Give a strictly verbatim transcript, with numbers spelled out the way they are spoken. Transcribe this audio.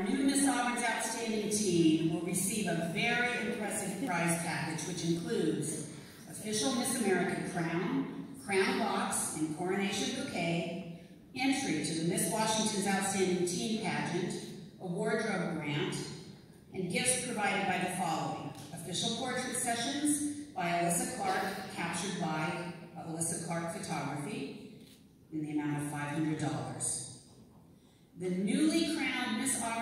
new Miss Auburn's Outstanding Teen will receive a very impressive prize package, which includes official Miss America crown, crown box, and coronation bouquet, entry to the Miss Washington's Outstanding Teen pageant, a wardrobe grant, and gifts provided by the following: official portrait sessions by Alyssa Clark, captured by Alyssa Clark Photography, in the amount of five hundred dollars. The newly crowned Miss Auburn